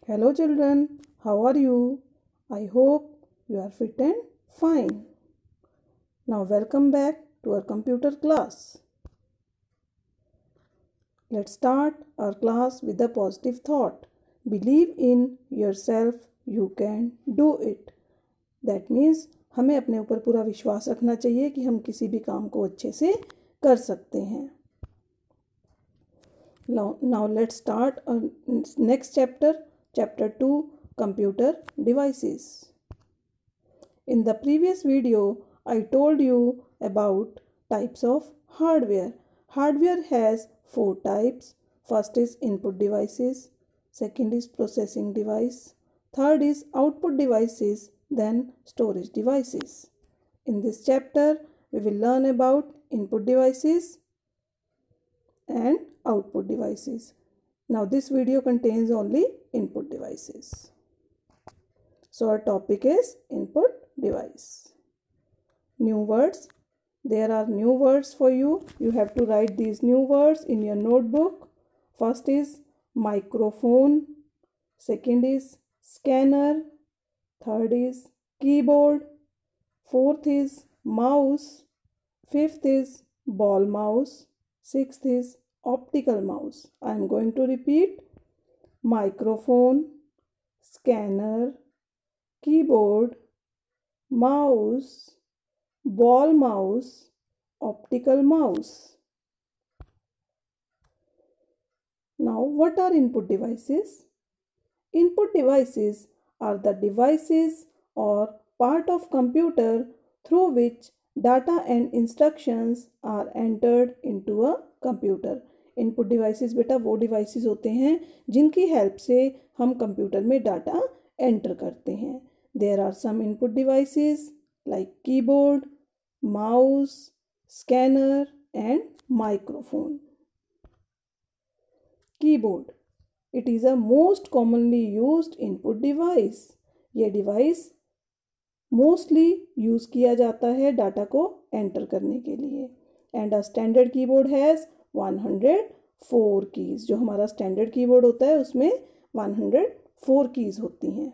Hello children, how are you? I hope you are fit and fine. Now welcome back to our computer class. Let's start our class with a positive thought. Believe in yourself, you can do it. That means हमें अपने ऊपर पूरा विश्वास रखना चाहिए कि हम किसी भी काम को अच्छे से कर सकते हैं. Now let's start our next chapter. Chapter 2, Computer Devices. In the previous video, I told you about types of hardware. Hardware has 4 types. First is input devices, second is processing device, third is output devices, then storage devices. In this chapter, we will learn about input devices and output devices. Now this video contains only input devices. So our topic is input device. New words. There are new words for you. You have to write these new words in your notebook. First is microphone. Second is scanner. Third is keyboard. Fourth is mouse. Fifth is ball mouse. Sixth is optical mouse. I am going to repeat: microphone, scanner, keyboard, mouse, ball mouse, optical mouse. Now, what are input devices? Input devices are the devices or part of computer through which data and instructions are entered into a computer. Input devices बेटा वो devices होते हैं जिनकी help से हम computer में data enter करते हैं. There are some input devices like keyboard, mouse, scanner and microphone. Keyboard, it is a most commonly used input device. ये डिवाइस मोस्टली यूज़ किया जाता है डाटा को एंटर करने के लिए. And a standard keyboard has 104 keys. जो हमारा स्टैंडर्ड कीबोर्ड होता है उसमें 104 कीज़ होती हैं.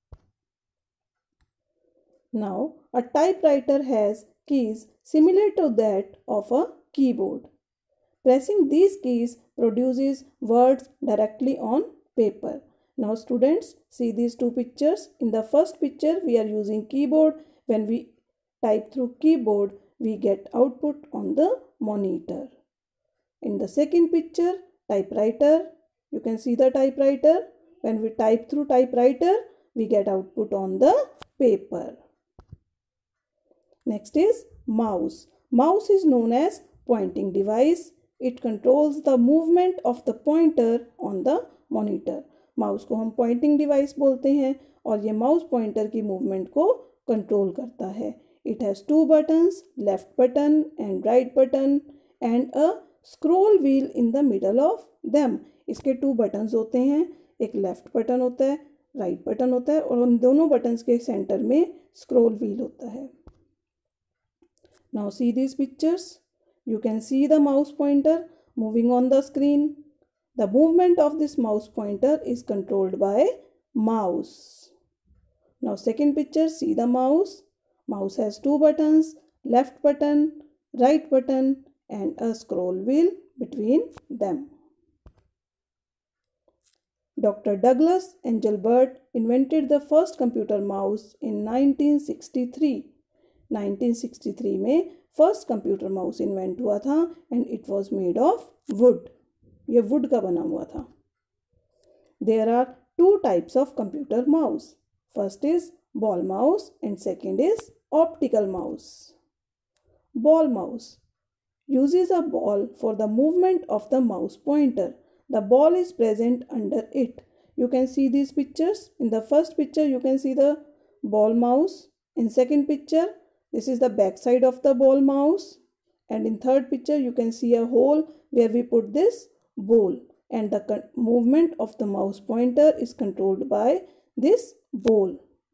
Now a typewriter has keys similar to that of a keyboard. Pressing these keys produces words directly on paper. Now students, see these two pictures. In the first picture, we are using keyboard. When we type through keyboard, we get output on the monitor. In the second picture, typewriter. You can see the typewriter. When we type through typewriter, we get output on the paper. Next is mouse. Mouse is known as pointing device. It controls the movement of the pointer on the monitor. Mouse को हम pointing device बोलते हैं और ये mouse pointer की movement को control करता है. It has 2 buttons, left button and right button and a scroll wheel in the middle of them. इसके 2 buttons होते हैं. एक लेफ्ट बटन होता है, राइट बटन होता है और उन दोनों बटन्स के सेंटर में स्क्रॉल व्हील होता है. Now see these pictures. You can see the mouse pointer moving on the screen. The movement of this mouse pointer is controlled by mouse. Now second picture, see the mouse. Mouse has 2 buttons, left button, right button and a scroll wheel between them. Dr. Douglas Engelbart invented the first computer mouse in 1963. 1963 में first computer mouse invent हुआ था and it was made of wood. ये wood का बना हुआ था. There are 2 types of computer mouse. First is ball mouse and second is optical mouse. Ball mouse uses a ball for the movement of the mouse pointer. The ball is present under it. You can see these pictures. In the first picture you can see the ball mouse. In second picture, this is the back side of the ball mouse, and in third picture you can see a hole where we put this ball, and the movement of the mouse pointer is controlled by this ball.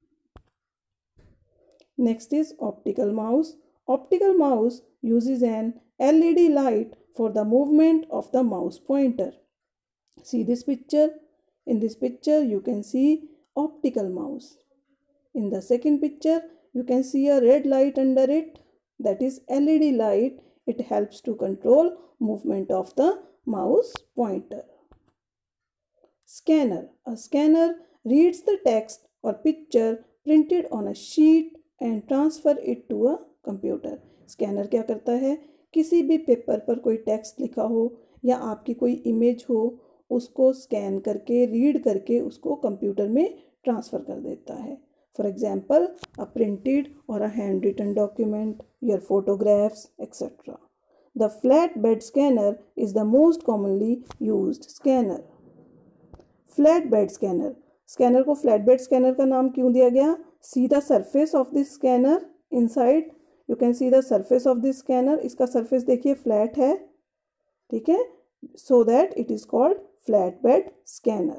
Next is optical mouse. Optical mouse uses an LED light for the movement of the mouse pointer. See this picture. In this picture, you can see optical mouse. In the second picture, you can see a red light under it. That is LED light. It helps to control movement of the mouse pointer. Scanner. A scanner reads the text or picture printed on a sheet and transfer it to a computer. Scanner क्या करता है? किसी भी paper पर कोई text लिखा हो या आपकी कोई इमेज हो, उसको स्कैन करके, रीड करके उसको कंप्यूटर में ट्रांसफ़र कर देता है. For example, a printed or a handwritten document, your photographs, etc. The flatbed scanner is the most commonly used scanner. Flatbed scanner. Scanner को flatbed scanner का नाम क्यों दिया गया? See the surface of this scanner inside. You can see the surface of this scanner. इसका surface देखिए flat है, ठीक है? So that it is called flatbed scanner.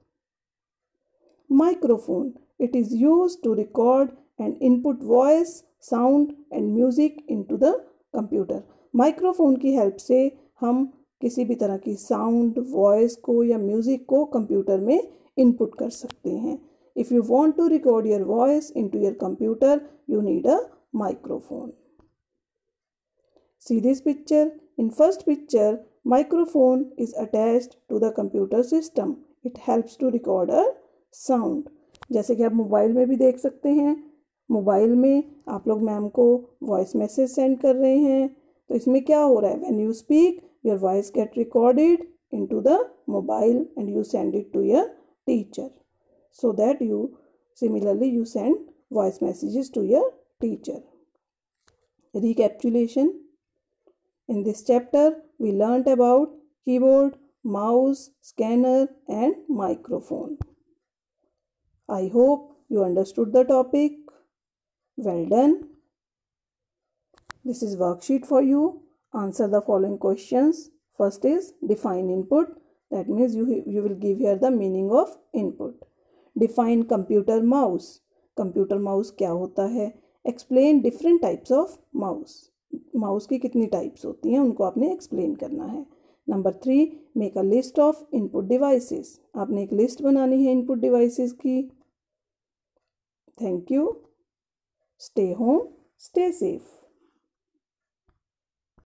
Microphone. It is used to record and input voice, sound and music into the computer. Microphone की help से हम किसी भी तरह की साउंड, वॉइस को या म्यूजिक को कंप्यूटर में इनपुट कर सकते हैं. If you want to record your voice into your computer, you need a microphone. See this picture. In first picture, microphone is attached to the computer system. It helps to record a sound. जैसे कि आप mobile में भी देख सकते हैं. Mobile में आप लोग मैम को वॉइस मैसेज सेंड कर रहे हैं, तो इसमें क्या हो रहा है? When you speak, your voice get recorded into the mobile and you send it to your teacher. So that you similarly you send voice messages to your teacher. Recapitulation. In this chapter, we learnt about keyboard, mouse, scanner and microphone. I hope you understood the topic. Well done. This is worksheet for you. Answer the following questions. First is define input. That means you will give here the meaning of input. Define computer mouse. Computer mouse क्या होता है? Explain different types of mouse. Mouse की कितनी types होती हैं उनको आपने explain करना है. Number 3, make a list of input devices. आपने एक लिस्ट बनानी है इनपुट डिवाइसेस की. Thank you. Stay home, stay safe.